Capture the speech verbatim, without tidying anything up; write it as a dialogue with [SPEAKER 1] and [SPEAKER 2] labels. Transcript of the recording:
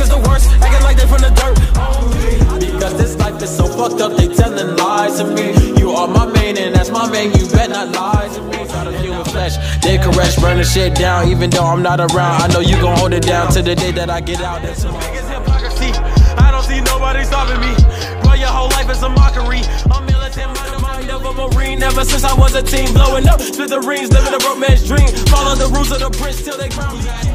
[SPEAKER 1] niggas the worst, acting like they from the dirt. Because this life is so fucked up, they telling lies to me. You are my main and that's my main, you bet not lie to me. Try to deal with flesh, they caress, burn the shit down. Even though I'm not around, I know you gon' hold it down to the day that I get out. That's niggas hypocrisy, I don't see nobody stopping me. Bro, your whole life is a mockery. I'm militant, mind of mind of a Marine. Ever since I was a teen, blowing up to the rings, living a broke man's dream. Follow the rules of the prince till they crown me.